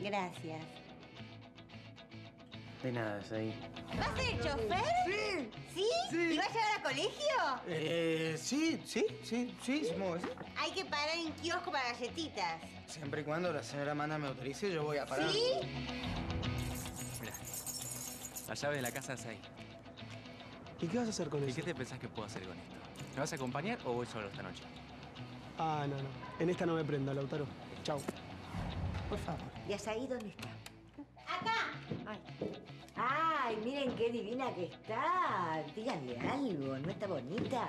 Gracias. De nada, Saí. ¿Vas a ser chofer? Sí. ¿Sí? ¿Y vas a llevar a colegio? Sí, supongo que sí. Hay que parar en kiosco para galletitas. Siempre y cuando la señora Amanda me autorice, yo voy a parar. ¿Sí? Mira, la llave de la casa es ahí. ¿Y qué vas a hacer con ¿Y eso? qué te pensás que puedo hacer con esto? ¿Me vas a acompañar o voy solo esta noche? Ah, no. En esta no me prenda, Lautaro. Chau. Por favor. ¿Y Azaí dónde está? ¡Acá! Ay, miren qué divina que está. Díganle algo, ¿no está bonita?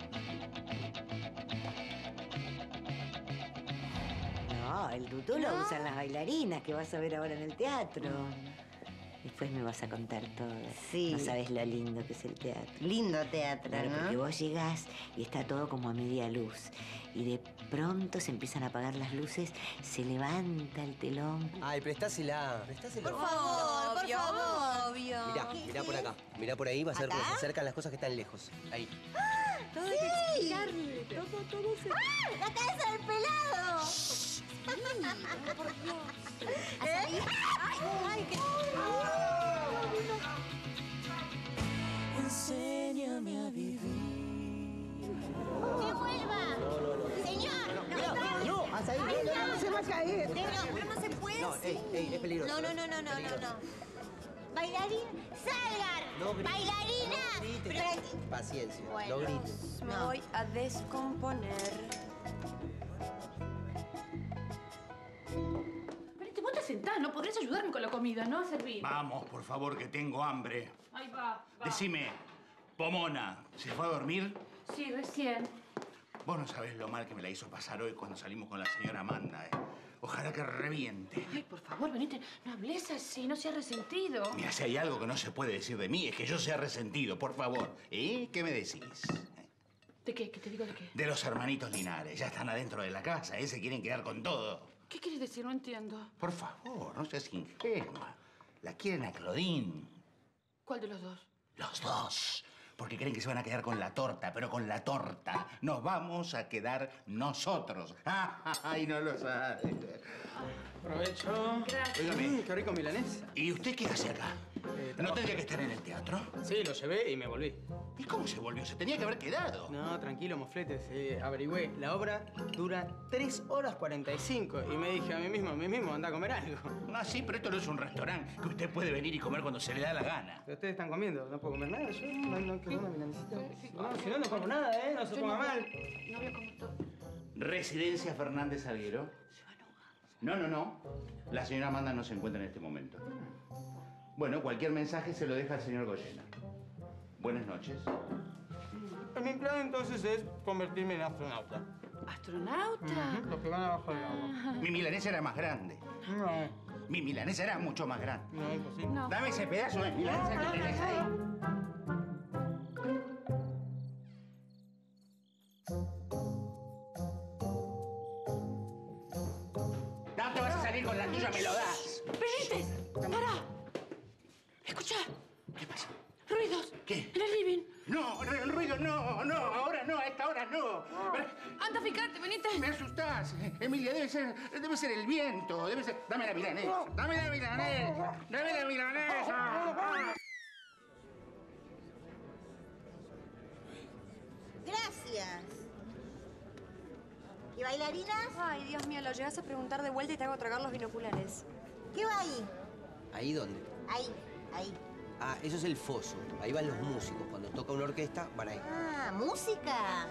No, el tutú lo usan las bailarinas que vas a ver ahora en el teatro. Después me vas a contar todo. Sí. No sabes lo lindo que es el teatro. Lindo teatro, Claro, ¿no? porque vos llegás y está todo como a media luz. Y de pronto se empiezan a apagar las luces, se levanta el telón. Ay, prestásela. Por favor, por favor. Obvio. Mirá por acá. Mirá por ahí, vas a ver cómo se acercan las cosas que están lejos. Ahí. Todo hay que explicarle. Todo se... ¡Ah! ¡La cabeza del pelado! ¿Eh? ¡Ay, qué... Enséñame a vivir. ¡Que vuelva! ¡Señor! No, Azaí, no se va a caer. Pero no se puede. No, ey, es peligroso. No. Bailarín, salgan. No grites. Bailarina. No grites. Pero- Paciencia, Bueno. no grites. Me voy a descomponer. Pero vos te sentás, ¿no? Podrías ayudarme con la comida, ¿no? A servir. Vamos, por favor, que tengo hambre. Ahí va. Decime, Pomona, ¿se fue a dormir? Sí, recién. Vos no sabés lo mal que me la hizo pasar hoy cuando salimos con la señora Amanda, ¿eh? Ojalá que reviente. Ay, por favor, Benítez, no hables así, no seas resentido. Mira, si hay algo que no se puede decir de mí, es que yo sea resentido, por favor. ¿Qué me decís? ¿De qué? ¿Qué te digo de qué? De los hermanitos Linares. Ya están adentro de la casa, ¿eh? Se quieren quedar con todo. ¿Qué quieres decir? No entiendo. Por favor, no seas ingenua. La quieren a Claudine. ¿Cuál de los dos? Los dos. Porque creen que se van a quedar con la torta, pero con la torta nos vamos a quedar nosotros. ¡Ay, no lo sabes! Aprovecho. Gracias. Óigame, Qué rico milanés. ¿y usted qué hace acá? ¿No tendría que estar en el teatro? Sí, lo llevé y me volví. ¿Y cómo se volvió? Se tenía que haber quedado. No, tranquilo, mofletes. Averigüé. La obra dura 3 horas 45. Y me dije a mí mismo, anda a comer algo. Ah, sí, pero esto no es un restaurante que usted puede venir y comer cuando se le da la gana. Pero ustedes están comiendo, no puedo comer nada. Yo no quiero una milanesita. No, si no como nada, ¿eh? No se ponga mal. No voy a comer todo. Residencia Fernández Salguero. No. La señora Amanda no se encuentra en este momento. Bueno, cualquier mensaje se lo deja al señor Goyena. Buenas noches. Mi plan entonces es convertirme en astronauta. ¿Astronauta? Los que van abajo del agua. Mi milanesa era más grande. No, Mi milanesa era mucho más grande. no, imposible. No. Dame ese pedazo de milanesa que tenés ahí. No te vas a salir con la tuya, me lo das. ¡Benítez! ¡Para! Escucha. ¿Qué pasa? Ruidos. ¿Qué? En el living. No, el ruido no, ahora no, a esta hora no. Anda a fijarte, Benítez. Me asustás. Emilia, debe ser el viento, debe ser... Dame la milanesa, dame la milanesa. Gracias. ¿Y bailarinas? Ay, Dios mío, lo llegas a preguntar de vuelta y te hago tragar los binoculares. ¿Qué va ahí? ¿Ahí dónde? Ahí. Ah, eso es el foso. Ahí van los músicos. Cuando toca una orquesta, van ahí. Ah, ¿música?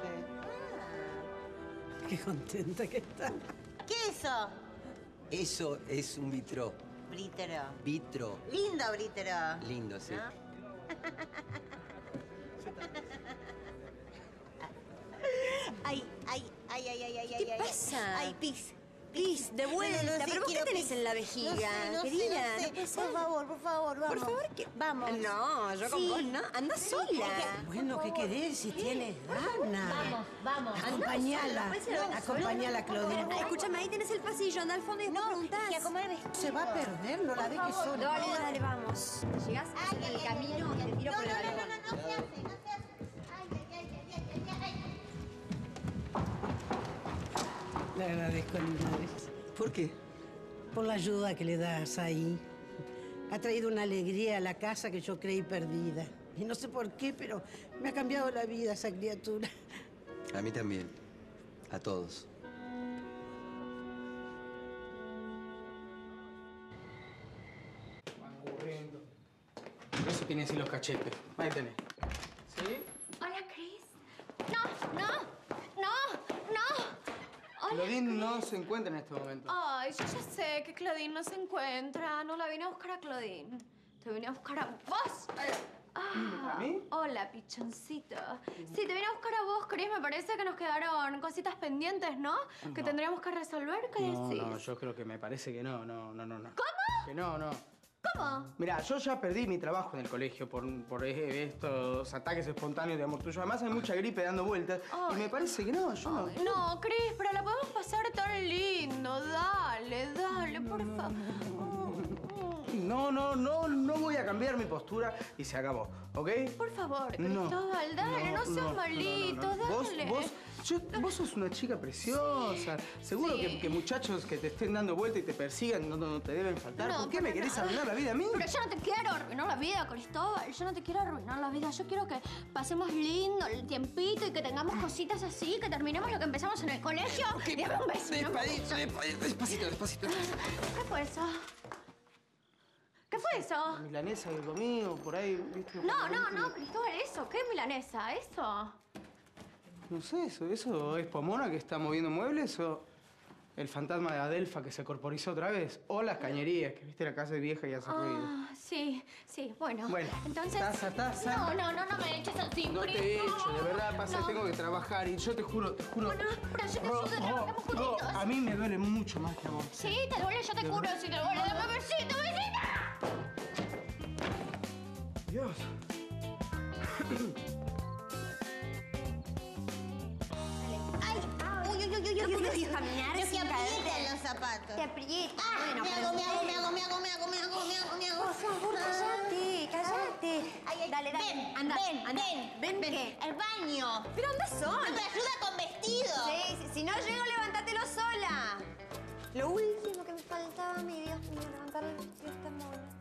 Qué contenta que está. ¿Qué es eso? Eso es un vitró. Brítero. Vitro. Lindo brítero. Lindo, sí. ¿No? Ay. ¿Qué te pasa? Ay, pis. Pis, de vuelta. No sé, ¿Pero qué quiero tenés pis. en la vejiga, No sé, querida? no sé. No puede ser. Por favor, vamos. Por favor, ¿qué? Vamos. No, yo con Sí. vos no. Anda sola. Bueno, ¿qué querés si tienes ganas? Vamos. Acompañala. Acompañala, Claudine. Ah, escúchame, ahí tenés el pasillo, anda al fondo y después preguntás. Y a comer vestido. Se va a perder, no la dejes sola. Dale, vamos. Llegás en el camino y te tiro por el balcón. No se hace. Ay. Le agradezco, Linares. ¿Por qué? por la ayuda que le das ahí. Ha traído una alegría a la casa que yo creí perdida. Y no sé por qué, pero me ha cambiado la vida esa criatura. A mí también. A todos. Aburriendo. Por eso tiene así los cachetes. Ahí tenés. ¿Sí? Hola, Chris. No, no, no, no. Hola, Claudine no se encuentra en este momento. Ay, yo ya sé que Claudine no se encuentra. No la vine a buscar a Claudine. Te vine a buscar a vos. ¿A mí? Hola, pichoncito. Sí, te vine a buscar a vos, Chris. Me parece que nos quedaron cositas pendientes, ¿no? Que tendríamos que resolver. ¿Qué decís? No, yo creo que me parece que no. ¿Cómo? Que no. ¿Cómo? Mira, yo ya perdí mi trabajo en el colegio por estos ataques espontáneos de amor tuyo. Además hay mucha gripe dando vueltas. Y me parece que no, yo no. No, Chris, pero la podemos pasar tan lindo. Dale, por favor. No voy a cambiar mi postura y se acabó, ¿ok? Por favor, Cristóbal, dale, no seas malito, dale. Vos sos una chica preciosa. Seguro que muchachos que te estén dando vuelta y te persigan no te deben faltar. ¿Por qué me querés arruinar la vida a mí? Pero yo no te quiero arruinar la vida, Cristóbal. Yo no te quiero arruinar la vida. Yo quiero que pasemos lindo el tiempito y que tengamos cositas así, que terminemos lo que empezamos en el colegio. Dame un beso. Despacito. ¿Qué fue eso? ¿Qué fue eso? La milanesa que comí o por ahí, ¿viste? No, Cristóbal, ¿eso? ¿Qué milanesa? ¿Eso? No sé, ¿eso es Pomona que está moviendo muebles o el fantasma de Adelfa que se corporizó otra vez? O las cañerías, que viste la casa de vieja y hace ruido. Sí, bueno. Entonces... Taza. No me eches así, No te echo, de verdad pasa, tengo que trabajar y yo te juro. Bueno, pero yo te ayudo, trabajamos juntitos. A mí me duele mucho más que a vos. Sí, te duele, yo te curo, si te duele. Dame besito. Dios. Uy, caminar sin aprietan los zapatos. Te aprieta. Me hago. Por favor, cállate. Dale. Anda. Ven. ¿Qué? El baño. ¿Pero dónde son? Me ayuda con vestido. Sí, si no llego, levántatelo sola. Lo último que me faltaba a mí, Dios mío, levantar el vestido de esta mona.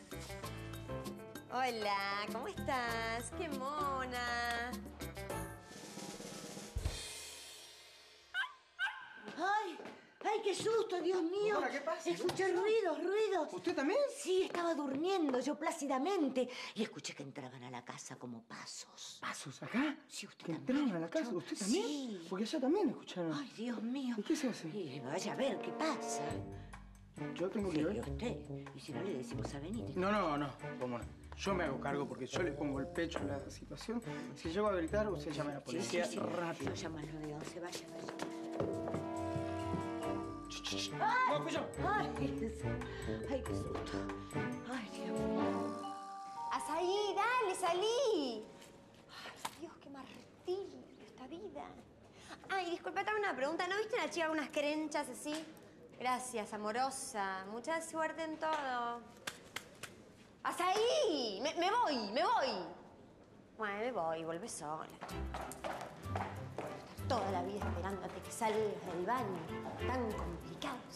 Hola, ¿cómo estás? ¡Qué mona! ¡Ay, qué susto, Dios mío! Hola, ¿qué pasa? Escuché ruidos. ¿Usted también? Sí, estaba durmiendo yo plácidamente y escuché que entraban a la casa como pasos. ¿Pasos acá? Sí, usted ¿Que también entraron a la casa? escuchó. ¿Usted también? Sí. Porque allá también escucharon. Ay, Dios mío. ¿Y qué se hace? Y vaya a ver qué pasa. Yo tengo que Sí, ver. usted. Y si no, le decimos a Benítez. No, cómo no. Yo me hago cargo porque yo le pongo el pecho a la situación. Si llego a gritar, usted llame a la policía rápido. Yo llamo al 911, vaya. ¡No, pillo! Ay, qué susto. Ay, Dios mío. ¡Azaí, dale, salí! Ay, Dios, qué martirio esta vida. Ay, disculpa, tengo una pregunta. ¿No viste a la chica con unas crenchas así? Gracias, amorosa. Mucha suerte en todo. ¡Azaí! Me voy. Bueno, me voy, vuelve sola. Estar toda la vida esperándote que salgas del baño. Tan complicado, ¿sí?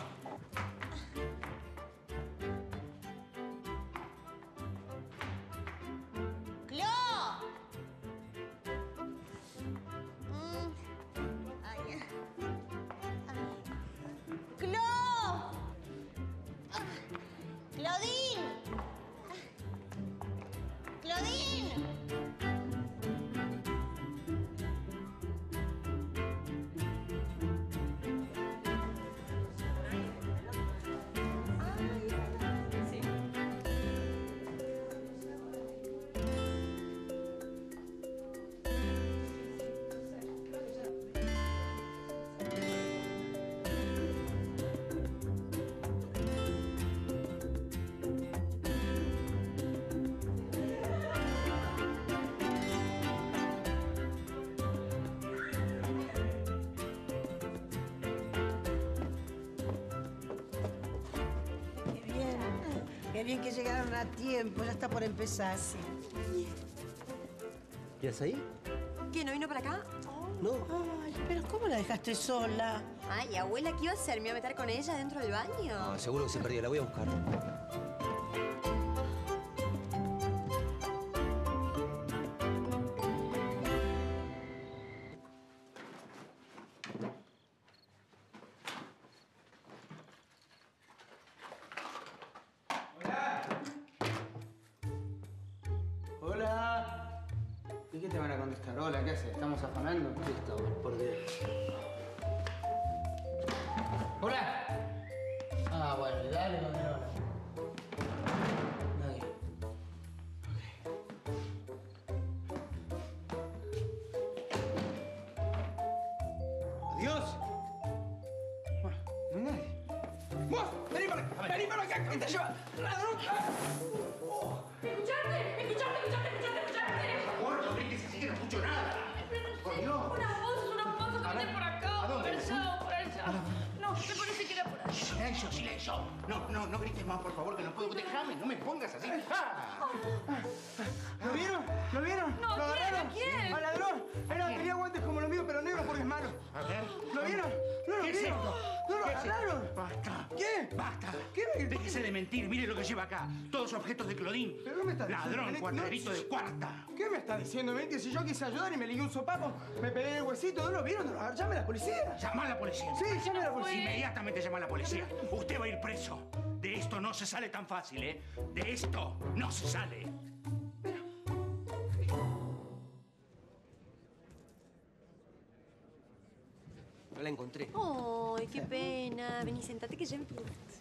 Qué bien que llegaron a tiempo, ya está por empezar. ¿Y Azaí? ¿Qué, no vino para acá? No. Ay, pero ¿cómo la dejaste sola? Ay, abuela, ¿qué iba a hacer? ¿Me iba a meter con ella dentro del baño? No, seguro que se perdió. La voy a buscar. Hola. ¿Y qué te van a contestar? Hola, ¿qué haces? ¿Estamos afanando? Sí, estamos, por Dios. Hola. Ah, bueno, y dale con el hola. Nadie. Adiós. Bueno, no hay nadie. ¡Vos! ¡Vení para acá! ¡Vení para acá! ¿Qué te lleva? ¡Ladrón! ¡Escucharte! Por favor, no grites así que no escucho nada. Por Dios. Una voz que viene por acá. ¿A dónde? Por allá. No, me parece que era por allá. Silencio, silencio. No grites más, por favor, que no puedo. Déjame, no me pongas así. ¡Ah! ¿Lo vieron? ¿Lo vieron? No, ¿Lo ¿quién? agarraron? ¿A quién? ¡Al ladrón! Tenía guantes como los míos, pero negros porque es malo. A ver. ¿Lo vieron? ¿No lo ¿Qué es vieron? esto? ¿No lo ¿Qué es esto? agarraron? Basta. ¿Qué? Basta. ¿Qué? Déjese de mentir. Mire lo que lleva acá. Todos objetos de Clodín. ¿Pero qué me está diciendo? Ladrón, No- cuadradito de cuarta. ¿Qué me está diciendo, Menti? Si yo quise ayudar y me ligué un sopapo, me pegué el huesito, ¿no lo vieron? ¿No lo agarraron? ¡Llame a la policía! Llama a la policía. Sí, llame a la policía. Inmediatamente llama a la policía. Usted va a ir preso. De esto no se sale tan fácil, ¿eh? De esto no se sale. No la encontré. Ay, qué pena. Vení, sentate que ya empiezo.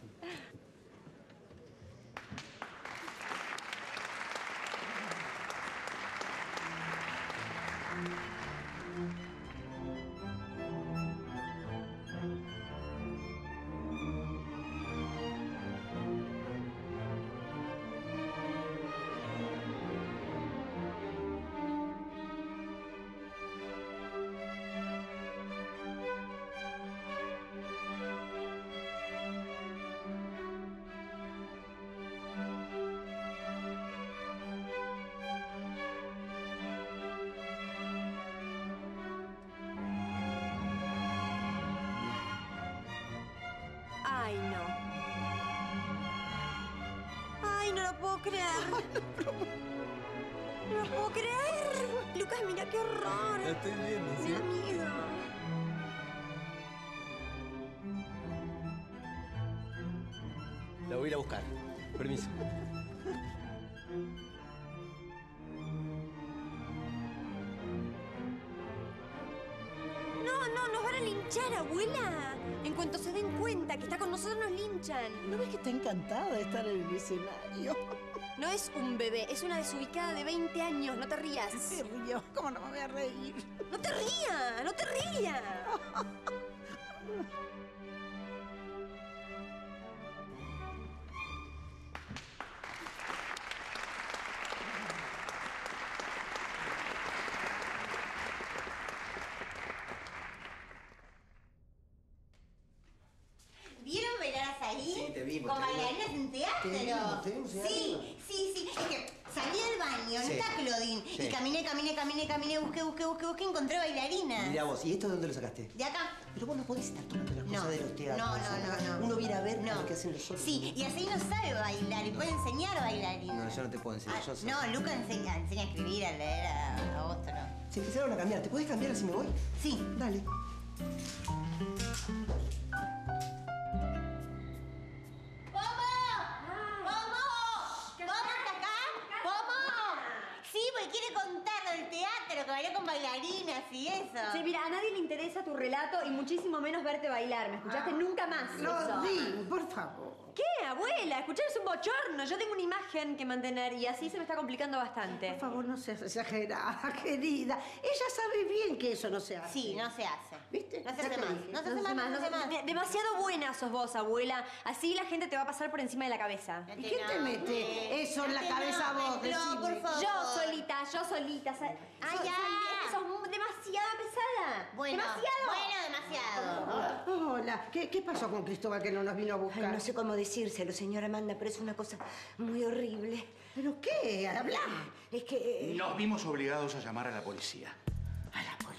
Ay, no. Ay, no lo puedo creer. No lo puedo creer. Lucas, mira qué horror. La estoy viendo, Me da miedo. La voy a ir a buscar. Permiso. No, nos van a linchar, abuela. En cuanto se den cuenta que está con nosotros, nos linchan. ¿No ves que está encantada de estar en el escenario? No es un bebé, es una desubicada de 20 años. No te rías. Se rió. ¿Cómo no me voy a reír? ¡No te rías! ¡No te rías! ¿Vieron bailar a Saí? Sí, te vimos, ¿Con te vimos. bailarinas en teatro? Te vimos en Sí. Es que salí del baño, no Sí. está Clodín. Sí. Y caminé, busqué, encontré bailarinas. Mirá vos, ¿y esto de dónde lo sacaste? De acá. Pero vos no podés estar tomando las cosas de los teatros. No. Uno viene a ver lo que hacen los otros. Sí, y así no sabe bailar y puede enseñar bailarina. No, yo no te puedo enseñar. Yo sé. No, Luca enseña a escribir, a leer, a otro. Se empezaron a cambiar. ¿Te podés cambiar así me voy? Sí. Dale. Quiere contarlo del teatro, que bailó con bailarinas y eso. Sí, mira, a nadie le interesa tu relato y muchísimo menos verte bailar. ¿Me escuchaste? Nunca más. eso. Lodín, por favor. ¿Qué, abuela? Escuchar es un bochorno. Yo tengo una imagen que mantener y así se me está complicando bastante. Por favor, no seas exagerada, querida. Ella sabe bien que eso no se hace. Sí, no se hace. ¿Viste? No se Ya hace te más. dije. No se hace más, no se hace más. Demasiado buena sos vos, abuela. Así la gente te va a pasar por encima de la cabeza. ¿Y quién te mete eso en la cabeza vos? No, por Decime. favor. Yo solita. ¡Ay, ya! Sos demasiado pesada. Bueno, demasiado. Hola, ¿qué pasó con Cristóbal que no nos vino a buscar? Ay, no sé cómo decírselo, señora Amanda, pero es una cosa muy horrible. ¿Pero qué? Habla. Es que... Nos vimos obligados a llamar a la policía.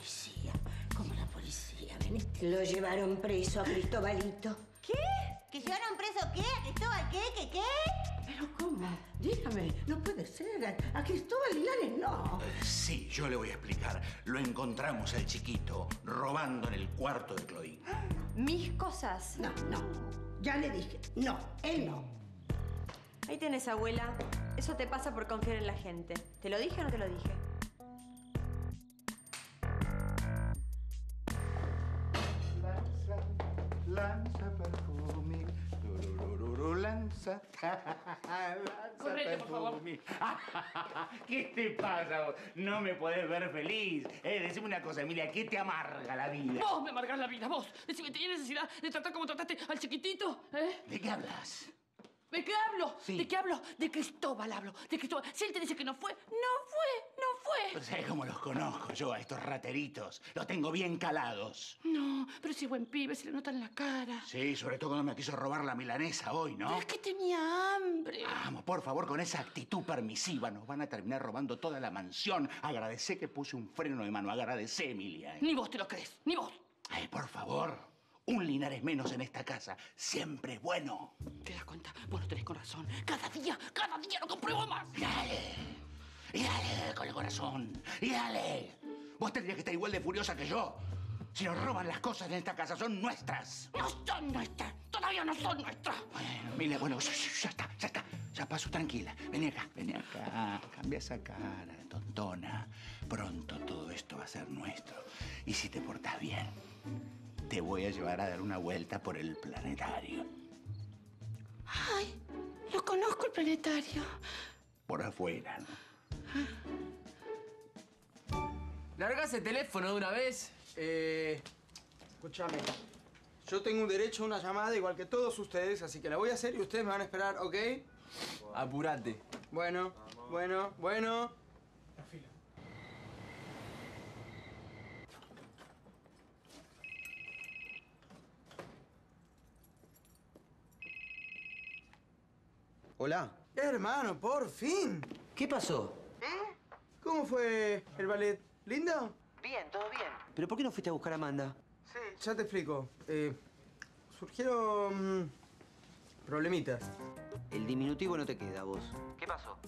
policía? ¿Cómo la policía? Ven, lo llevaron preso a Cristobalito. ¿Qué? ¿Que llevaron preso qué? ¿A Cristóbal qué? ¿Qué? ¿Pero cómo? Dígame, no puede ser. A Cristóbal Linares no. Sí, yo le voy a explicar. Lo encontramos al chiquito robando en el cuarto de Claudine. Mis cosas. No. Ya le dije. No, él no. Ahí tenés, abuela. Eso te pasa por confiar en la gente. ¿Te lo dije o no te lo dije? Lanza perfume, turururu, lanza, Correte, por favor. perfume. ¿Qué te pasa vos? No me podés ver feliz. Decime una cosa, Emilia, ¿qué te amarga la vida? Vos me amargás la vida, vos. Decime, ¿tenés necesidad de tratar como trataste al chiquitito? ¿De qué hablas? ¿De qué hablo? Sí. ¿De qué hablo? De Cristóbal hablo. De Cristóbal. Si él te dice que no fue, no fue. ¿Sabes cómo los conozco yo a estos rateritos? Los tengo bien calados. No, pero si es buen pibe, se le nota en la cara. Sí, sobre todo cuando me quiso robar la milanesa hoy, ¿no? Pero es que tenía hambre. Vamos, por favor, con esa actitud permisiva nos van a terminar robando toda la mansión. Agradecé que puse un freno de mano. Agradecé, Emilia. Ni vos te lo crees, ni vos. Ay, por favor. Un Linares menos en esta casa. Siempre es bueno. ¿Te das cuenta? Vos no tenés corazón. Cada día lo compruebo más. Y dale con el corazón. Y dale. Vos tendrías que estar igual de furiosa que yo. Si nos roban las cosas en esta casa, son nuestras. No son nuestras. Todavía no son nuestras. Bueno, Emilia, bueno, ya está. Ya paso, tranquila. Vení acá. Cambia esa cara, tontona. Pronto todo esto va a ser nuestro. Y si te portás bien, te voy a llevar a dar una vuelta por el planetario. Ay, lo conozco el planetario. Por afuera, ¿no? ¿Largas el teléfono de una vez? Escúchame. Yo tengo un derecho a una llamada igual que todos ustedes, así que la voy a hacer y ustedes me van a esperar, ¿ok? Apurate. Bueno. Hola. Hermano, por fin. ¿Qué pasó? ¿Cómo fue el ballet? ¿Lindo? Bien, todo bien. ¿Pero por qué no fuiste a buscar a Amanda? Sí, ya te explico. Surgieron problemitas. El diminutivo no te queda, vos. ¿Qué pasó?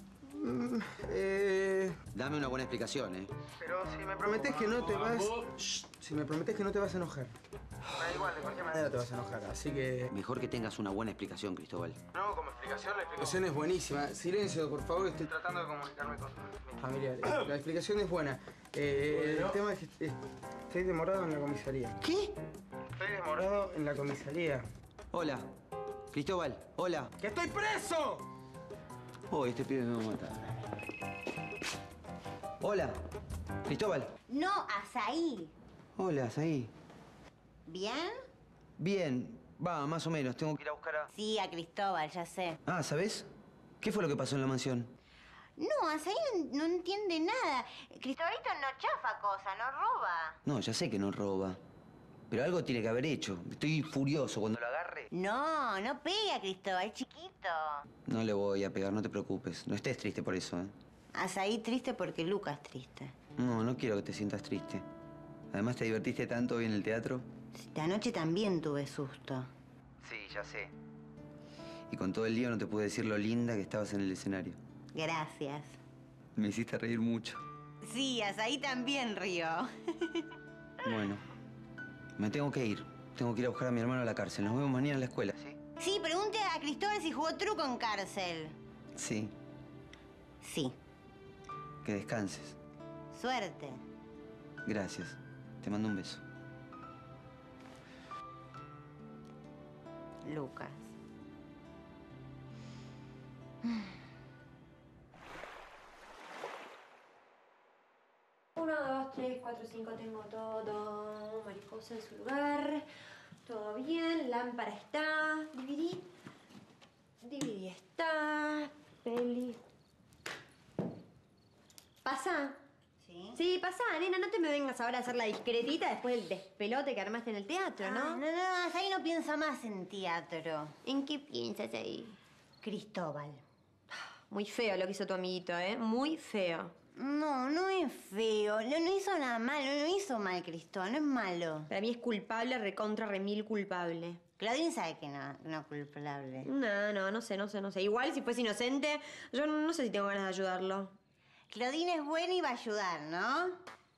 Dame una buena explicación, ¿eh? Pero si me prometés que no te vas... Shh, si me prometés que no te vas a enojar. Da igual, de cualquier manera te vas a enojar, así que... Mejor que tengas una buena explicación, Cristóbal. No, como explicación, la explicación es buenísima. Silencio, por favor, estoy tratando de comunicarme con mis familiares. La explicación es buena. El tema es que estoy demorado en la comisaría. ¿Qué? Estoy demorado en la comisaría. Hola. Cristóbal, hola. ¡Que estoy preso! Oh, este pibe me va a matar. Hola. Cristóbal. No, Azaí. Hola, Azaí. ¿Bien? Bien. Va, más o menos. Tengo que ir a buscar a... Sí, a Cristóbal, ya sé. Ah, ¿sabes? ¿Qué fue lo que pasó en la mansión? No, Azaí no entiende nada. Cristóbalito no chafa cosas, no roba. No, ya sé que no roba. Pero algo tiene que haber hecho. Estoy furioso cuando lo agarre. No pega a Cristóbal, es chiquito. No le voy a pegar, no te preocupes. No estés triste por eso, ¿eh? Azaí triste porque Lucas triste. No quiero que te sientas triste. Además, ¿te divertiste tanto hoy en el teatro? Esta noche también tuve susto. Sí, ya sé. Y con todo el lío no te pude decir lo linda que estabas en el escenario. Gracias. Me hiciste reír mucho. Sí, Azaí también rió. Bueno, me tengo que ir. Tengo que ir a buscar a mi hermano a la cárcel. Nos vemos mañana en la escuela, ¿sí? Sí, pregunte a Cristóbal si jugó truco en cárcel. Sí. Sí. Que descanses. Suerte. Gracias. Te mando un beso. Lucas. 1, 2, 3, 4, 5, tengo todo. Mariposa en su lugar. Todo bien, lámpara está. DVD está. Peli. ¿Pasa? ¿Sí? Sí, pasa, nena, no te me vengas ahora a hacer la discretita después del despelote que armaste en el teatro, ¿no? No, Azaí no piensa más en teatro. ¿En qué piensas ahí? Cristóbal. Muy feo lo que hizo tu amiguito, ¿eh? Muy feo. No, no es feo. No hizo nada malo, no hizo mal Cristóbal, no es malo. Para mí es culpable, recontra, remil culpable. Claudine sabe que no es culpable. No sé. Igual si fuese inocente, yo no sé si tengo ganas de ayudarlo. Claudine es buena y va a ayudar, ¿no?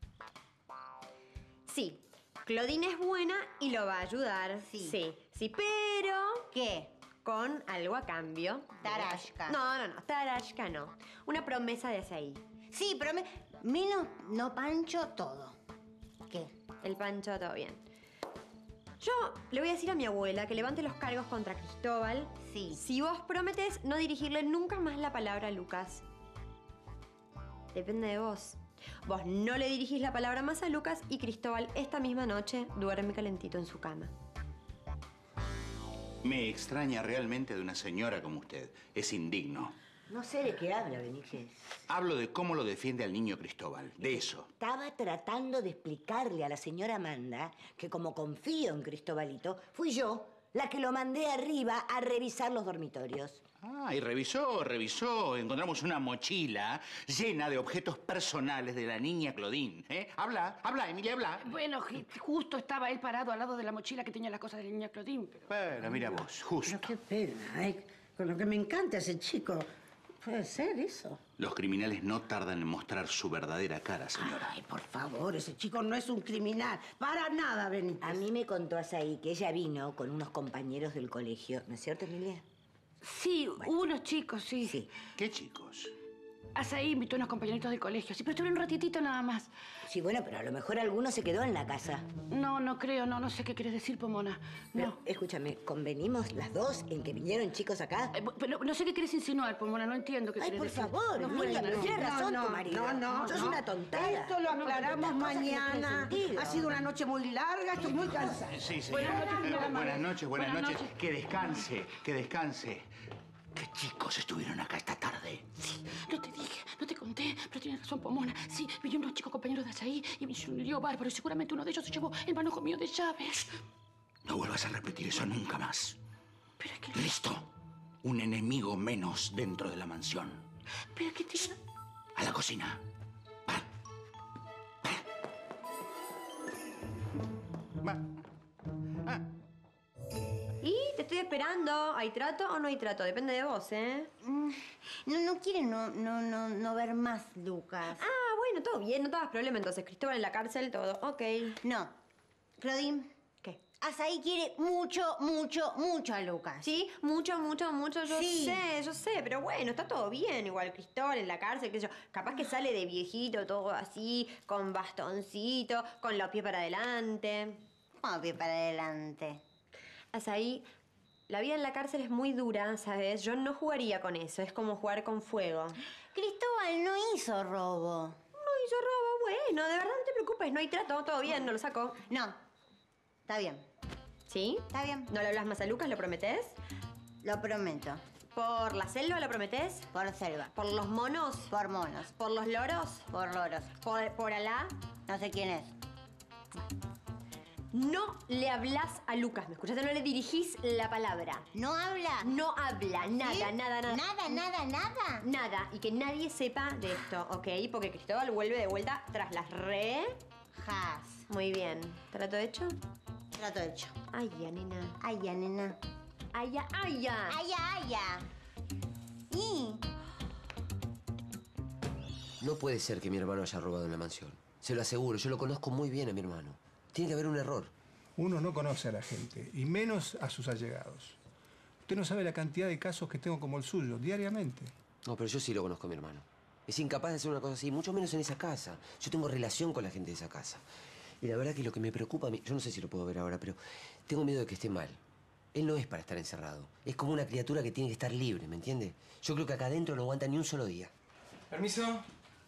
Sí, Claudine es buena y lo va a ayudar. Sí, pero... ¿Qué? Con algo a cambio. Tarashka. No, Tarashka no. Una promesa de azaí. Sí, pero menos no Pancho todo. ¿Qué? El Pancho todo bien. Yo le voy a decir a mi abuela que levante los cargos contra Cristóbal. Sí. Si vos prometés no dirigirle nunca más la palabra a Lucas. Depende de vos. Vos no le dirigís la palabra más a Lucas y Cristóbal esta misma noche duerme calentito en su cama. Me extraña realmente de una señora como usted. Es indigno. No sé de qué habla, Benítez. Hablo de cómo lo defiende al niño Cristóbal. De eso. Estaba tratando de explicarle a la señora Amanda que como confío en Cristóbalito, fui yo la que lo mandé arriba a revisar los dormitorios. Ah, y revisó. Encontramos una mochila llena de objetos personales de la niña Claudine. Habla, Emilia, habla. Bueno, justo estaba él parado al lado de la mochila que tenía las cosas de la niña Claudine, pero... Bueno, mira vos, justo. Pero qué pena, con lo que me encanta ese chico. ¿Puede ser eso? Los criminales no tardan en mostrar su verdadera cara, señora. Ay, por favor, ese chico no es un criminal. Para nada, Benítez. A mí me contó Azaí que ella vino con unos compañeros del colegio. ¿No es cierto, Emilia? Sí, hubo unos chicos, sí. ¿Qué chicos? Azaí invitó a unos compañeritos del colegio. Sí, pero estuvieron un ratitito nada más. Sí, bueno, pero a lo mejor alguno se quedó en la casa. No creo, no sé qué quieres decir, Pomona. Pero, escúchame, ¿convenimos las dos en que vinieron chicos acá? Pero no sé qué quieres insinuar, Pomona, no entiendo qué quieres decir. Ay, por favor, tienes razón tu marido. No. Sos una tontada. Esto lo aclaramos mañana. Ha sido una noche muy larga, estoy muy cansada. Sí. Buenas noches, Buenas noches. Que descanse. ¿Qué chicos estuvieron acá esta tarde? Sí, no te dije, no te conté, pero tienes razón, Pomona. Sí, vinieron unos chicos compañeros de Azaí y me hicieron un lío bárbaro y seguramente uno de ellos se llevó el manojo mío de llaves. No vuelvas a repetir eso nunca más. Pero es que... Listo. Un enemigo menos dentro de la mansión. Pero que tiene... A la cocina. Va. Y te estoy esperando. ¿Hay trato o no hay trato? Depende de vos, ¿eh? No quiere no ver más Lucas. Ah, bueno, todo bien. No te hagas problema entonces. Cristóbal en la cárcel, todo. Ok. No. Claudine. ¿Qué? Azaí quiere mucho a Lucas. Sí, mucho. Sí. Yo sé. Pero bueno, está todo bien. Igual Cristóbal en la cárcel, qué sé yo. Capaz que sale de viejito, todo así, con bastoncito, con los pies para adelante. ¿Cómo pie para adelante? Azaí, la vida en la cárcel es muy dura, ¿sabes? Yo no jugaría con eso. Es como jugar con fuego. Cristóbal no hizo robo. No hizo robo, bueno. De verdad no te preocupes. No hay trato, todo bien. No lo saco. No. Está bien. ¿Sí? Está bien. ¿No le hablas más a Lucas? ¿Lo prometés? Lo prometo. ¿Por la selva lo prometés? Por selva. ¿Por los monos? Por monos. ¿Por los loros? Por loros. ¿Por Alá? No sé quién es. No le hablas a Lucas, ¿me escuchaste? No le dirigís la palabra. ¿No habla? No habla, nada, ¿Sí? nada. ¿Nada? Nada, y que nadie sepa de esto, ¿ok? Porque Cristóbal vuelve de vuelta tras las rejas. Muy bien. ¿Trato hecho? Trato hecho. Ay, ya, nena. Ay, ya, nena. Ay, ya, ay, ya. Ay, ya. ¿Y? No puede ser que mi hermano haya robado en la mansión. Se lo aseguro, yo lo conozco muy bien a mi hermano. Tiene que haber un error. Uno no conoce a la gente, y menos a sus allegados. Usted no sabe la cantidad de casos que tengo como el suyo, diariamente. No, pero yo sí lo conozco a mi hermano. Es incapaz de hacer una cosa así, mucho menos en esa casa. Yo tengo relación con la gente de esa casa. Y la verdad que lo que me preocupa a mí... Yo no sé si lo puedo ver ahora, pero tengo miedo de que esté mal. Él no es para estar encerrado. Es como una criatura que tiene que estar libre, ¿me entiende? Yo creo que acá adentro no aguanta ni un solo día. Permiso.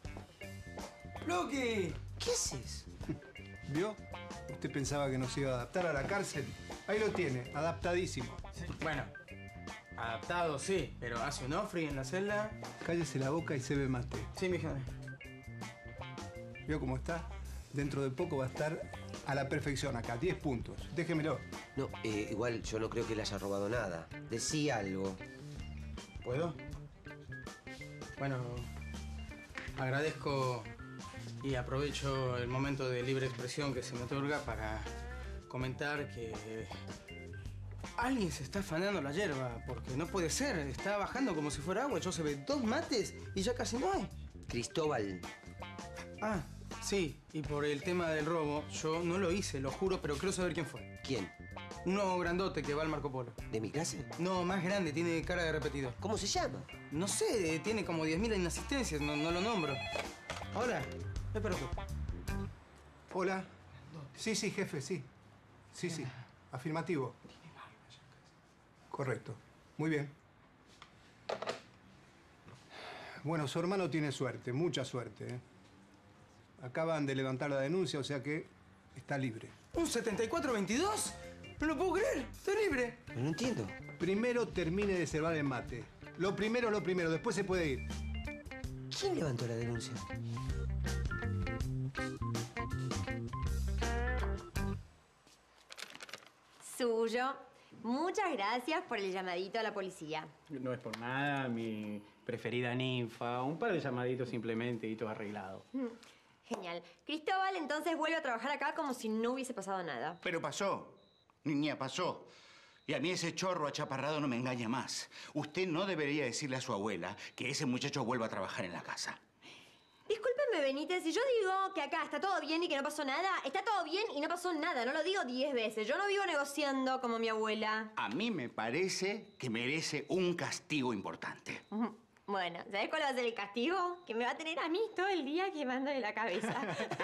¡Luqui! ¿Qué haces? ¿Vio? Usted pensaba que nos iba a adaptar a la cárcel. Ahí lo tiene, adaptadísimo. Sí, bueno, adaptado sí, pero hace un ofri en la celda. Cállese la boca y se ve mate. Sí, mi hija. ¿Vio cómo está? Dentro de poco va a estar a la perfección acá, 10 puntos. Déjemelo. No, igual yo no creo que le haya robado nada. Decí algo. ¿Puedo? Bueno, agradezco y aprovecho el momento de libre expresión que se me otorga para comentar que alguien se está afanando la hierba, porque no puede ser. Está bajando como si fuera agua. Yo se ve 2 mates y ya casi no hay. Cristóbal. Ah, sí. Y por el tema del robo, yo no lo hice, lo juro, pero quiero saber quién fue. ¿Quién? Uno grandote que va al Marco Polo. ¿De mi clase? No, más grande, tiene cara de repetidor. ¿Cómo se llama? No sé, tiene como 10.000 inasistencias, no lo nombro. Hola, espera tú. Hola. Sí, jefe, sí. Sí. Afirmativo. Correcto. Muy bien. Bueno, su hermano tiene suerte, mucha suerte, ¿eh? Acaban de levantar la denuncia, o sea que está libre. ¿Un 74-22? No lo puedo creer, está libre. No entiendo. Primero termine de cebar el mate. Lo primero, después se puede ir. ¿Quién levantó la denuncia? Suyo. Muchas gracias por el llamadito a la policía. No es por nada, mi preferida ninfa. Un par de llamaditos simplemente y todo arreglado. Genial. Cristóbal entonces vuelve a trabajar acá como si no hubiese pasado nada. Pero pasó. Niña, pasó. Y a mí ese chorro achaparrado no me engaña más. Usted no debería decirle a su abuela que ese muchacho vuelva a trabajar en la casa. Discúlpeme, Benítez, si yo digo que acá está todo bien y que no pasó nada, está todo bien y no pasó nada. No lo digo 10 veces. Yo no vivo negociando como mi abuela. A mí me parece que merece un castigo importante. Bueno, ¿sabes cuál va a ser el castigo? Que me va a tener a mí todo el día quemándole la cabeza.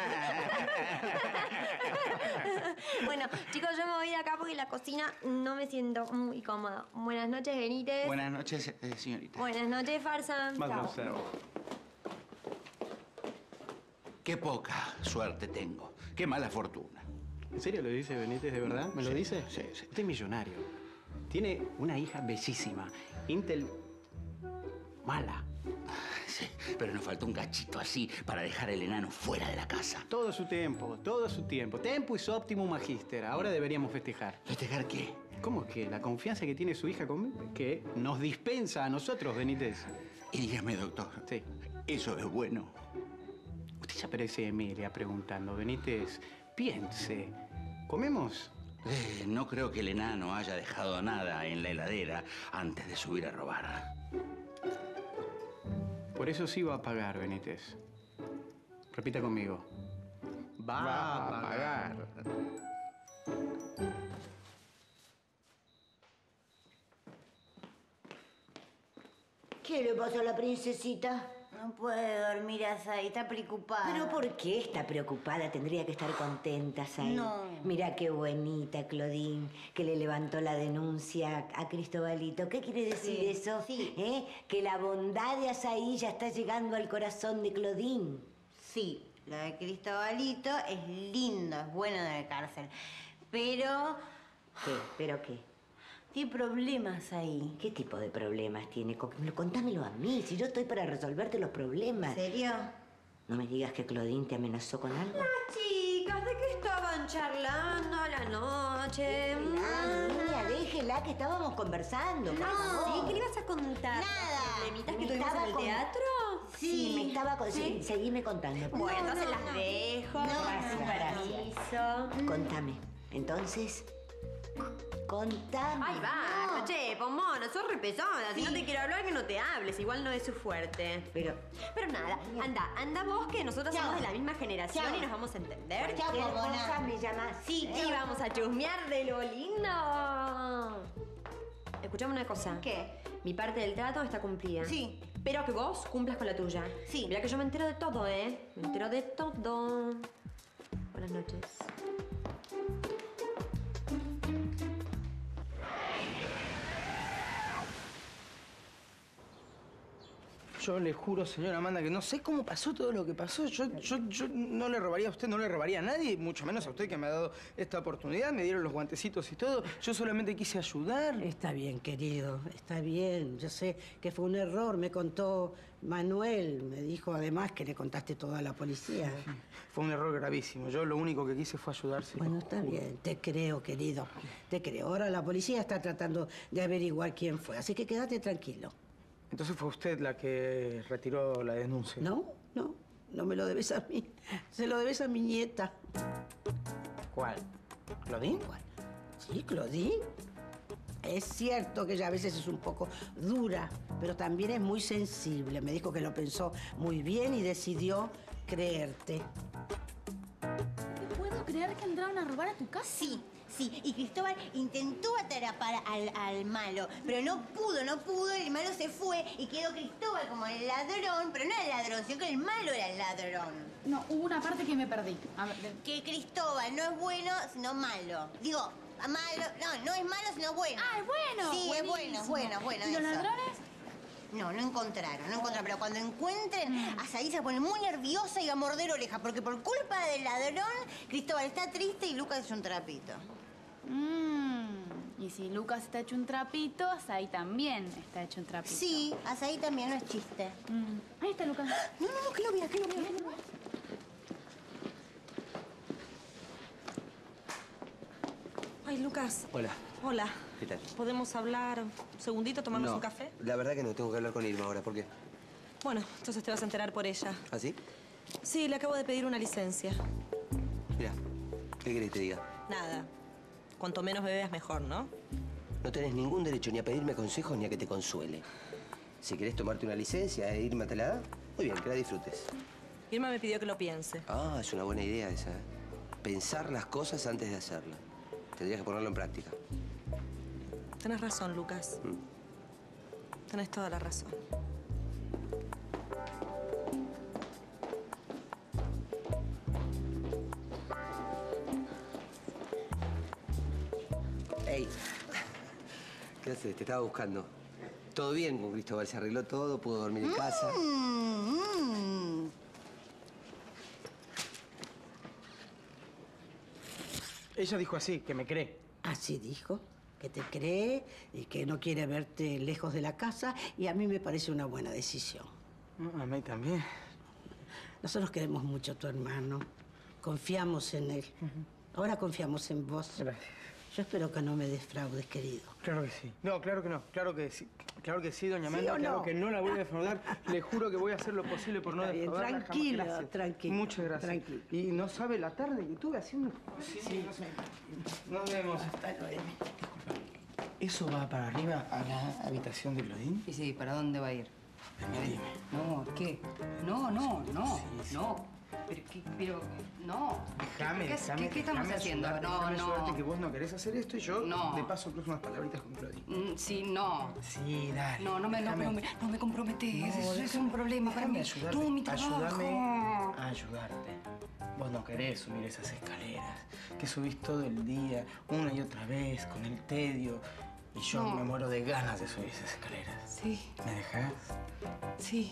Bueno, chicos, yo me voy de acá porque en la cocina no me siento muy cómoda. Buenas noches, Benítez. Buenas noches, señorita. Buenas noches, Farsa. Chao. Qué poca suerte tengo. Qué mala fortuna. ¿En serio lo dice Benítez, de verdad? ¿Me lo dice? Sí. Usted es millonario. Tiene una hija bellísima. Intel... mala. Sí, pero nos faltó un cachito así para dejar el enano fuera de la casa. Todo su tiempo, todo su tiempo. Tempus optimum magister. Ahora deberíamos festejar. ¿Festejar qué? ¿Cómo que? La confianza que tiene su hija conmigo, que nos dispensa a nosotros, Benítez. Y dígame, doctor. Sí. ¿Eso es bueno? Usted ya parece Emilia preguntando. Benítez, piense. ¿Comemos? No creo que el enano haya dejado nada en la heladera antes de subir a robar. Por eso sí va a pagar, Benítez. Repita conmigo. Va a pagar. ¿Qué le pasó a la princesita? No puede dormir, Azaí, está preocupada. ¿Pero por qué está preocupada? Tendría que estar contenta, Azaí. No. Mira qué bonita, Claudine, que le levantó la denuncia a Cristobalito. ¿Qué quiere decir eso? Sí. Que la bondad de Azaí ya está llegando al corazón de Claudine. Sí, lo de Cristobalito es lindo, es bueno de la cárcel. Pero... ¿Qué? ¿Pero qué? Tiene problemas ahí. ¿Qué tipo de problemas tiene? Contámelo a mí, si yo estoy para resolverte los problemas. ¿En serio? No me digas que Claudine te amenazó con algo. Las chicas, ¿de qué estaban charlando a la noche? Niña, déjela que estábamos conversando. por favor. Sí, ¿qué le ibas a contar? Nada. ¿Problemitas que Me tuvimos en estaba el con- teatro? Sí, me estaba... ¿Sí? Seguime contando. por Bueno, favor. entonces las dejo. Gracias. Permiso. Contame. Entonces, contame. Ay, va, che, Pomona, sos re pesada. Si no te quiero hablar, que no te hables. Igual no es su fuerte. Pero nada, anda vos, que nosotros Chao. somos de la misma generación Chao. y nos vamos a entender. Chao, ¿qué Pomona. cosa me llamas? Sí, y vamos a chusmear de lo lindo. Escuchame una cosa. ¿Qué? Mi parte del trato está cumplida. Sí. Espero que vos cumplas con la tuya. Sí. Mira que yo me entero de todo, ¿eh? Me entero de todo. Buenas noches. Yo le juro, señora Amanda, que no sé cómo pasó todo lo que pasó. Yo no le robaría a usted, no le robaría a nadie, mucho menos a usted que me ha dado esta oportunidad. Me dieron los guantecitos y todo. Yo solamente quise ayudar. Está bien, querido, está bien. Yo sé que fue un error. Me contó Manuel. Me dijo además que le contaste todo a la policía. Fue un error gravísimo. Yo lo único que quise fue ayudarse. Bueno, está bien. Te creo, querido. Te creo. Ahora la policía está tratando de averiguar quién fue. Así que quédate tranquilo. Entonces fue usted la que retiró la denuncia. ¿No? No, no me lo debes a mí. Se lo debes a mi nieta. ¿Cuál? ¿Claudine? ¿Cuál? Sí, Claudine. Es cierto que ella a veces es un poco dura, pero también es muy sensible. Me dijo que lo pensó muy bien y decidió creerte. ¿Te puedo creer que entraron a robar a tu casa? Sí, sí. Y Cristóbal intentó atrapar al malo, pero no pudo. El malo se fue y quedó Cristóbal como el ladrón, pero no el ladrón, sino que el malo era el ladrón. No, hubo una parte que me perdí. A ver, Que Cristóbal no es bueno, sino malo. Digo, malo, no es malo, sino bueno. Ah, es bueno. Sí, Buenísimo. es bueno. ¿Y los eso. ladrones? No encontraron. Pero cuando encuentren, Azaí se pone muy nerviosa y va a morder oreja, porque por culpa del ladrón, Cristóbal está triste y Lucas es un trapito. Y si Lucas está hecho un trapito, Azaí también está hecho un trapito. Sí, Azaí también, no es chiste. Ahí está Lucas. No, que lo vea. Ay, Lucas. Hola. Hola. ¿Qué tal? ¿Podemos hablar un segundito, tomarnos No, un café? la verdad que no, tengo que hablar con Irma ahora. ¿Por qué? Bueno, entonces te vas a enterar por ella. ¿Ah, sí? Sí, le acabo de pedir una licencia. Mira, ¿qué querés que te diga? Nada. Cuanto menos bebas, mejor, ¿no? No tenés ningún derecho ni a pedirme consejos ni a que te consuele. Si querés tomarte una licencia e Irma te la da, muy bien, que la disfrutes. Irma me pidió que lo piense. Ah, es una buena idea esa, ¿eh? Pensar las cosas antes de hacerlas. Tendrías que ponerlo en práctica. Tenés razón, Lucas. Tenés toda la razón. Ey, ¿qué haces? Te estaba buscando. ¿Todo bien con Cristóbal? ¿Se arregló todo? ¿Pudo dormir en casa? Ella dijo así, que me cree. Así dijo, que te cree y que no quiere verte lejos de la casa, y a mí me parece una buena decisión. A mí también. Nosotros queremos mucho a tu hermano. Confiamos en él. Ahora confiamos en vos. Gracias. Yo espero que no me defraudes, querido. Claro que sí. No, claro que no. Claro que sí. Claro que sí, doña ¿Sí Amanda. o Claro no? que no la voy a defraudar. Le juro que voy a hacer lo posible por no Está bien, defraudarla. tranquilo, jamás. Gracias. tranquilo, Muchas gracias. tranquilo. Y no sabe la tarde que tuve haciendo... Sí, no sé. Nos vemos. Hasta luego. ¿Eso va para arriba a la habitación de Claudine? Sí, ¿para dónde va a ir? Dime. No, ¿qué? No. Pero, no. ¿Qué estamos haciendo? No. Suerte que vos no querés hacer esto y yo No. de paso cruzo unas palabritas con Claudine. Sí, no. Sí, dale. No me comprometes. Eso es un problema para mí. Ayudarte, Tú, mi trabajo. ayúdame a ayudarte. Vos no querés subir esas escaleras, que subís todo el día, una y otra vez, con el tedio. Y yo No. me muero de ganas de subir esas escaleras. Sí. ¿Me dejás? Sí.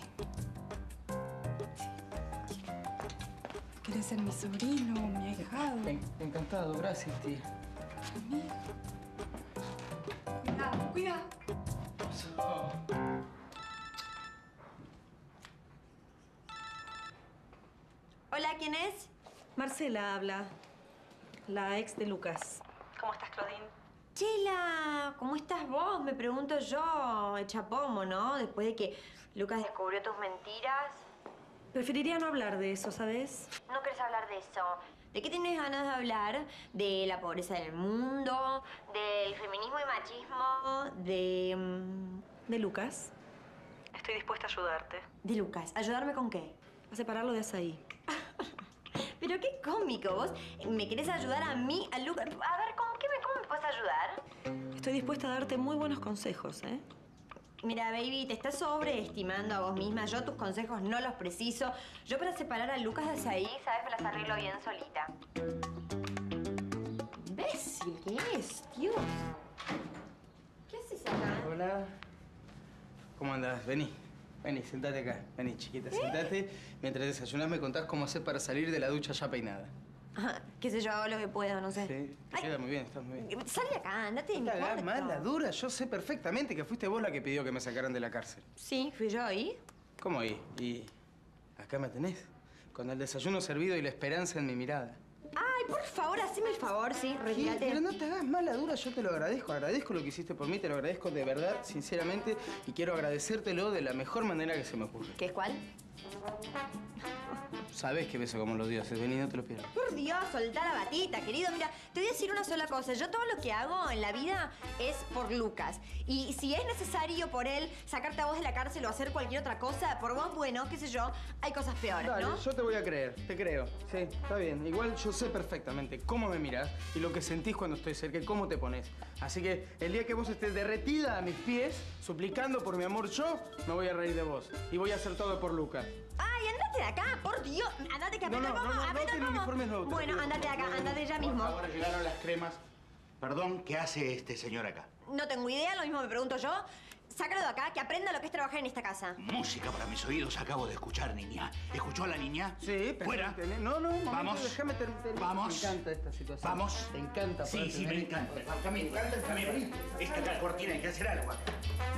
¿Quieres ser mi sobrino, mi ahijado? Encantado, gracias, tía. Cuidado. Hola, ¿quién es? Marcela habla. La ex de Lucas. ¿Cómo estás, Claudine? Chela, ¿cómo estás vos? Me pregunto yo, hecha pomo, ¿no? Después de que Lucas descubrió tus mentiras. Preferiría no hablar de eso, ¿sabes? ¿No querés hablar de eso? ¿De qué tienes ganas de hablar? ¿De la pobreza del mundo? ¿Del feminismo y machismo? ¿De Lucas? Estoy dispuesta a ayudarte. ¿De Lucas? ¿Ayudarme con qué? A separarlo de Azaí. Pero qué cómico, vos. ¿Me querés ayudar a mí, a Lucas? A ver, ¿cómo me puedes ayudar? Estoy dispuesta a darte muy buenos consejos, ¿eh? Mira, baby, te estás sobreestimando a vos misma. Yo tus consejos no los preciso. Yo para separar a Lucas de Azaí, sabes, me las arreglo bien solita. Imbécil, ¿qué es? Dios. ¿Qué haces acá? Hola. ¿Cómo andás? Vení. Vení, sentate acá. Vení, chiquita, sentate. Mientras desayunás me contás cómo hacer para salir de la ducha ya peinada. Ajá, qué sé yo, hago lo que puedo, no sé. Sí, te queda muy bien, estás muy bien. Sal de acá, andate de mi No te hagas cuarto. mala, dura. Yo sé perfectamente que fuiste vos la que pidió que me sacaran de la cárcel. Sí, fui yo ahí. ¿Cómo ahí? Y acá me tenés, con el desayuno servido y la esperanza en mi mirada. Ay, por favor, haceme el favor, sí, retírate. Pero no te hagas mala, dura, yo te lo agradezco. Agradezco lo que hiciste por mí, te lo agradezco de verdad, sinceramente, y quiero agradecértelo de la mejor manera que se me ocurre. ¿Qué es cuál? Sabés que beso como los dioses. Vení, no te lo pierdas. Por Dios, soltá la batita, querido. Mira, te voy a decir una sola cosa. Yo todo lo que hago en la vida es por Lucas. Y si es necesario por él sacarte a vos de la cárcel o hacer cualquier otra cosa, por vos, bueno, qué sé yo, hay cosas peores, Dale, ¿no? yo te voy a creer, te creo. Sí, está bien. Igual yo sé perfectamente cómo me mirás y lo que sentís cuando estoy cerca y cómo te pones. Así que el día que vos estés derretida a mis pies, suplicando por mi amor, yo me voy a reír de vos. Y voy a hacer todo por Lucas. ¡Ay, andate de acá! ¡Por Dios! ¡Andate que aprieta el pomo! ¡Aprieta el pomo! Bueno, andate de acá, andate ya mismo. Ahora llegaron las cremas. Perdón, ¿qué hace este señor acá? No tengo idea, lo mismo me pregunto yo. Sácalo de acá, que aprenda lo que es trabajar en esta casa. Música para mis oídos acabo de escuchar, niña. ¿Escuchó a la niña? Sí, pero... ¿Fuera? No, momento, Vamos. Déjame terminar. Vamos. Me encanta esta situación. Vamos. Te encanta. Sí, sí, me encanta. Camilo, Camilo. Esta cortina hay que hacer algo acá.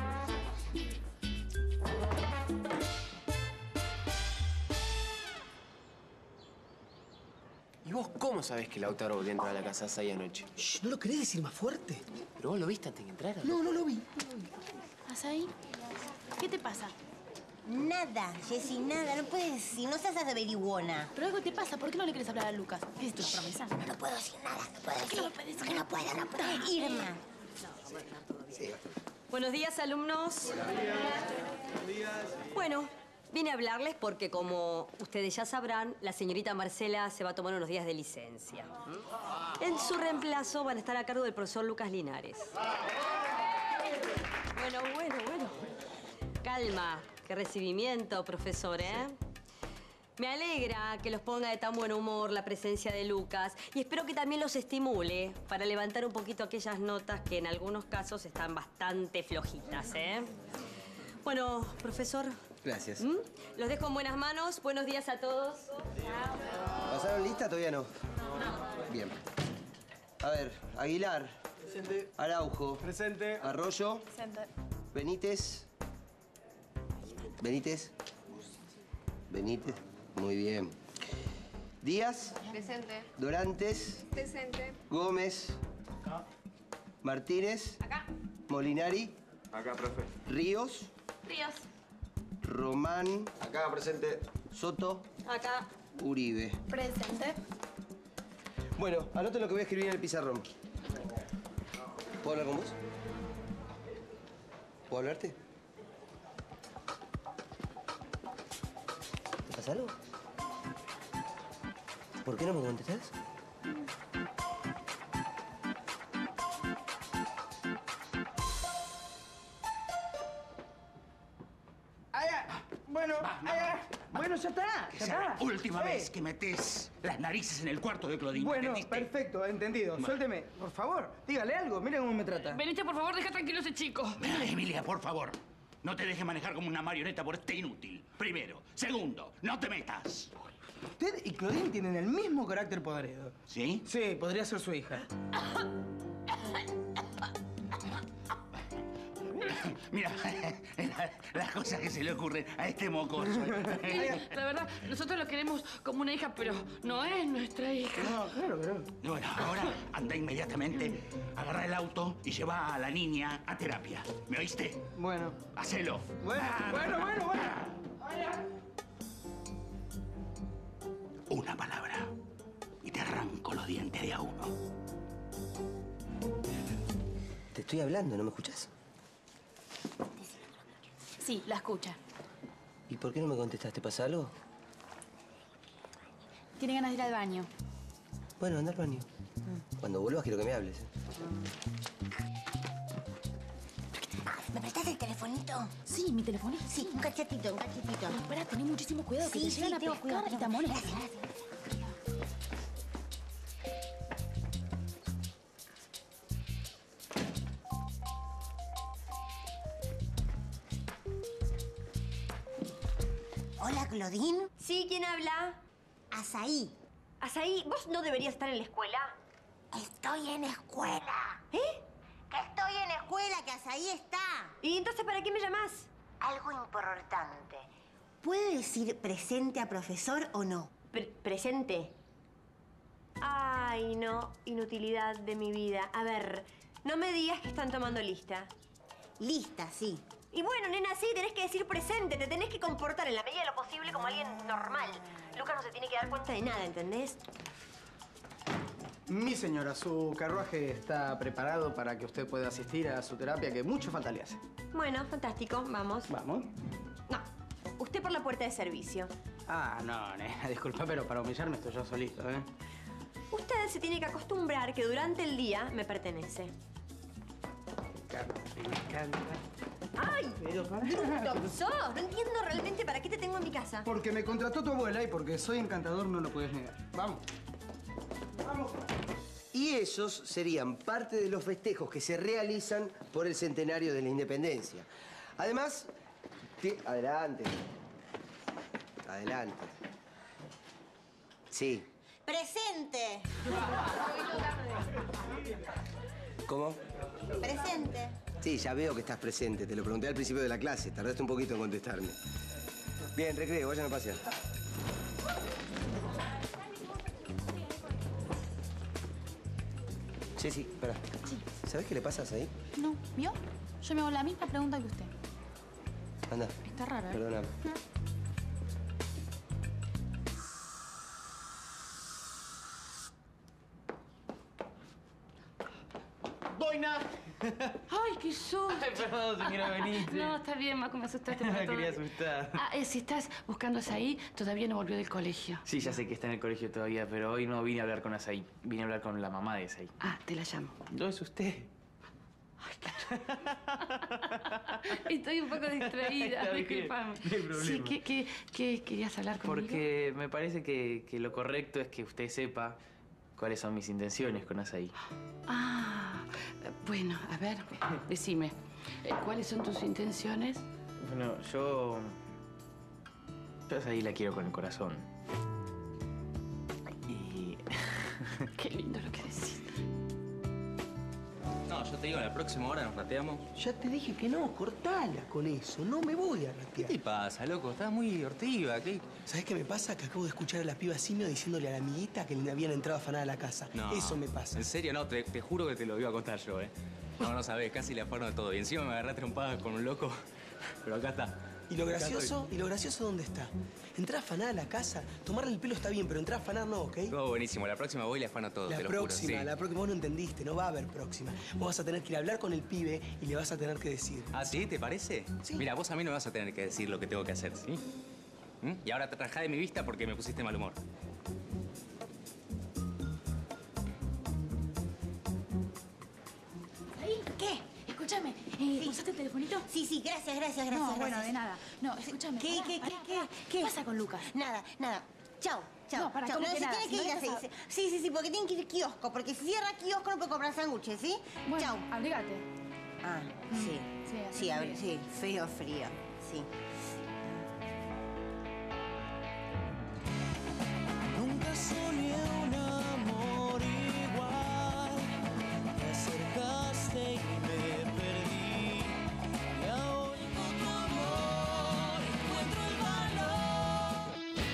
¿Y vos cómo sabés que Lautaro volvió a entrar a la casa ahí anoche? Shh, ¿no lo querés decir más fuerte? ¿Pero vos lo viste antes de que entrara? No, no lo vi. ¿Azaí? ¿Qué te pasa? Nada, Jessy, nada. No puedes decir, no seas averiguona. Pero algo te pasa, ¿por qué no le quieres hablar a Lucas? ¿Qué es tu promesa? No puedo decir nada, no puedo decir. No puedes, Que no puedo. Irma. Buenos días, alumnos. Buenos días. Bueno, vine a hablarles porque, como ustedes ya sabrán, la señorita Marcela se va a tomar unos días de licencia. En su reemplazo van a estar a cargo del profesor Lucas Linares. Bueno. Calma. Qué recibimiento, profesor, ¿eh? Me alegra que los ponga de tan buen humor la presencia de Lucas y espero que también los estimule para levantar un poquito aquellas notas que en algunos casos están bastante flojitas, ¿eh? Bueno, profesor. Gracias. Los dejo en buenas manos. Buenos días a todos. ¿Pasaron lista? Todavía no. Bien. A ver, Aguilar. Presente. Araujo. Presente. Arroyo. Presente. Benítez. Benítez. Muy bien. Díaz. Presente. Dorantes. Presente. Gómez. Martínez. Acá. Molinari. Acá, profe. Ríos. Ríos. Román. Acá, presente. Soto. Acá. Uribe. Presente. Bueno, anote lo que voy a escribir en el pizarrón. ¿Puedo hablar con vos? ¿Puedo hablarte? ¿Te pasa algo? ¿Por qué no me contestás? Bueno, ya está. Esa es la última vez que metés las narices en el cuarto de Claudine. Bueno, ¿entendiste? perfecto, entendido. Bueno. Suélteme, por favor. Dígale algo, miren cómo me trata. Benítez, por favor, deja tranquilo a ese chico. Mira, Emilia, por favor. No te dejes manejar como una marioneta por este inútil. Primero. Segundo, no te metas. Usted y Claudine tienen el mismo carácter podrido. ¿Sí? Sí, podría ser su hija. Mira, las cosas que se le ocurren a este mocoso. La verdad, nosotros lo queremos como una hija, pero no es nuestra hija. No, claro. Y bueno, ahora anda inmediatamente, agarra el auto y lleva a la niña a terapia. ¿Me oíste? Bueno. Hacelo. Bueno. Una palabra y te arranco los dientes de a uno. Te estoy hablando, ¿no me escuchás? Sí, la escucha. ¿Y por qué no me contestaste? ¿Pasa algo? Tiene ganas de ir al baño. Bueno, anda al baño. Cuando vuelvas quiero que me hables. ¿Me prestás el telefonito? Sí, mi telefonito. Sí, un cachetito. Espera, tenés muchísimo cuidado, que Sí, te llegan a tengo pescar cuidado. y te amonestan. Gracias. Hola, Claudine. Sí, ¿quién habla? Azaí. Azaí, ¿vos no deberías estar en la escuela? Estoy en escuela. ¿Eh? Que estoy en escuela, que Azaí está. ¿Y entonces para qué me llamás? Algo importante. ¿Puede decir presente a profesor o no? ¿Presente? Ay, no. Inutilidad de mi vida. A ver, no me digas que están tomando lista. Lista, sí. Y bueno, nena, sí, tenés que decir presente. Te tenés que comportar en la medida de lo posible como alguien normal. Lucas no se tiene que dar cuenta de nada, ¿entendés? Mi señora, su carruaje está preparado para que usted pueda asistir a su terapia, que mucho falta le hace. Bueno, fantástico. Vamos. Vamos. No, usted por la puerta de servicio. Ah, no, nena, disculpa, pero para humillarme estoy yo solito, ¿eh? Usted se tiene que acostumbrar que durante el día me pertenece. Me encanta. ¡Ay! Pero para... ¡Bruto sos! No entiendo realmente para qué te tengo en mi casa. Porque me contrató tu abuela y porque soy encantador no lo puedes negar. Vamos. Vamos. Y esos serían parte de los festejos que se realizan por el centenario de la independencia. Además, adelante. Adelante. Sí. Presente. ¿Cómo? Presente. Sí, ya veo que estás presente. Te lo pregunté al principio de la clase. Tardaste un poquito en contestarme. Bien, recreo, vayan a pasear. Sí, espera. Sí. ¿Sabés qué le pasas ahí? No, ¿vio? Yo me hago la misma pregunta que usted. Anda. Está rara, ¿eh? Perdóname. ¡Boina! ¡Ay, qué susto! Ay, perdón, señora Benítez. No, está bien, Maco, me asustaste. No por la todo. quería asustar. Ah, si estás buscando a Azaí, todavía no volvió del colegio. Sí, ya sé que está en el colegio todavía, pero hoy no vine a hablar con Azaí. Vine a hablar con la mamá de Azaí. Ah, te la llamo. No es usted. Estoy un poco distraída, Está bien, disculpame. no hay problema. Sí, ¿qué querías hablar conmigo? Porque me parece que lo correcto es que usted sepa cuáles son mis intenciones con Azaí. Ah, bueno, a ver, decime. ¿Cuáles son tus intenciones? Bueno, yo a Azaí la quiero con el corazón. Y... Qué lindo lo que decís. No, yo te digo, la próxima hora nos rateamos. Ya te dije que no, cortala con eso. No me voy a ratear. ¿Qué te pasa, loco? Estás muy divertida. ¿Qué? ¿Sabés qué me pasa? Que acabo de escuchar a la piba Simio diciéndole a la amiguita que le habían entrado a afanar a la casa. No. Eso me pasa. En serio, no, te juro que te lo iba a contar yo, ¿eh? No sabés, casi le afaron todo. Y encima me agarré trompada con un loco. Pero acá está. ¿Y lo gracioso dónde está? Entrar a afanar a la casa, tomarle el pelo está bien, pero entrar a afanar no, ¿ok? Todo buenísimo. La próxima voy y le afano todo, te lo juro. Sí. La próxima, vos no entendiste, no va a haber próxima. Vos vas a tener que ir a hablar con el pibe y le vas a tener que decir. ¿Ah, sí? ¿Te parece? Sí. Mira, vos a mí no me vas a tener que decir lo que tengo que hacer, ¿sí? ¿Mm? Y ahora te rajá de mi vista porque me pusiste mal humor. ¿Qué? Escúchame, ¿usaste el telefonito? Sí, gracias. No, bueno, de nada. No, escúchame. ¿Qué pasa con Lucas? Nada. Chau. No, para, chau. ¿cómo que se nada? tiene que Si ir no a le seis. Sí, porque tienen que ir al kiosco, porque si cierra kiosco no puede comprar sándwiches, ¿sí? Bueno, Chau. abrigate. Ah, sí. Sí, frío, sí. Nunca soñé un amor igual. Te acercaste y me perdí. Y ahora con tu amor encuentro el valor.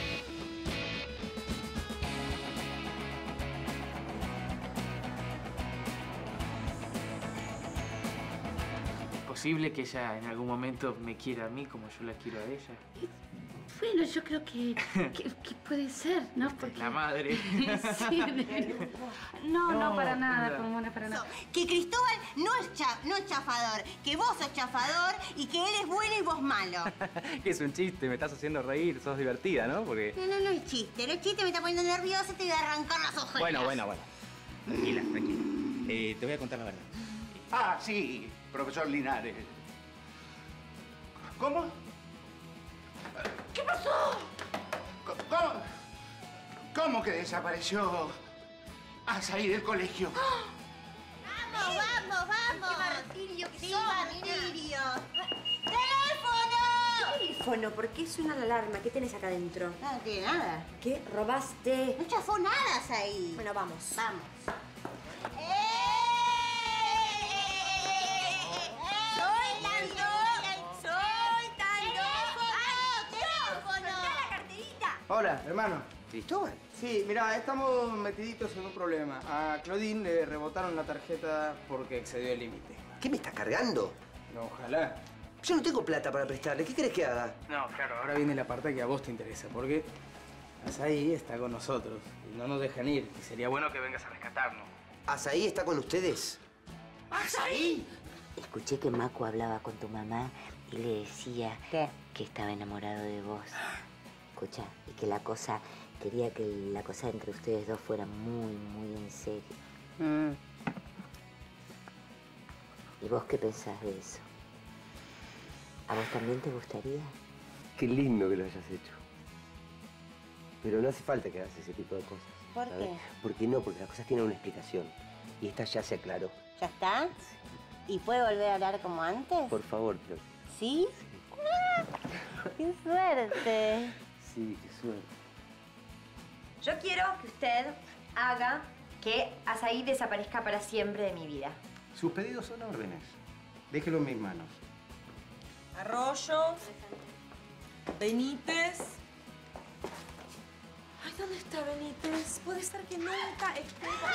¿Es posible que ella en algún momento me quiera a mí como yo la quiero a ella? Bueno, yo creo que puede ser, ¿no? Porque... La madre. Sí, no, para nada, Pomona, para nada. Que Cristóbal no es chafador, que vos sos chafador y que él es bueno y vos malo. Que es un chiste, me estás haciendo reír, sos divertida, ¿no? Porque... No es chiste, me está poniendo nerviosa, te voy a arrancar las ojeras. Bueno. Tranquila. Te voy a contar la verdad. Ah, sí, profesor Linares. ¿Cómo? ¿Qué pasó? ¿Cómo que desapareció Azaí del colegio? ¡Vamos! ¡Qué martirio que sí, sos, martirio! ¡Teléfono! ¿Teléfono? ¿Por qué suena la alarma? ¿Qué tenés acá adentro? No tiene nada. ¿Qué? ¿Robaste? No chafó nada, Azaí. Bueno, vamos. Hola, hermano. ¿Cristóbal? Sí, mirá, estamos metiditos en un problema. A Claudine le rebotaron la tarjeta porque excedió el límite. ¿Qué me está cargando? No, ojalá. Yo no tengo plata para prestarle. ¿Qué querés que haga? No, claro, ahora viene la parte que a vos te interesa, porque Azaí está con nosotros y no nos dejan ir. Y sería bueno que vengas a rescatarnos. ¿Azaí está con ustedes? ¡Azaí! Escuché que Macu hablaba con tu mamá y le decía que estaba enamorado de vos. Escucha, y que quería que la cosa entre ustedes dos fuera muy, muy en serio. ¿Y vos qué pensás de eso? ¿A vos también te gustaría? Qué lindo que lo hayas hecho. Pero no hace falta que hagas ese tipo de cosas. ¿Por ¿sabes? qué? Porque no, porque las cosas tienen una explicación. Y esta ya se aclaró. ¿Ya está? ¿Y puede volver a hablar como antes? Por favor, Flor. ¿Sí? ¡Qué suerte! Sí, qué suerte. Yo quiero que usted haga que Azaí desaparezca para siempre de mi vida. Sus pedidos son órdenes. Déjelo en mis manos. Arroyo. Benítez. Ay, ¿dónde está Benítez? Puede ser que nunca esté...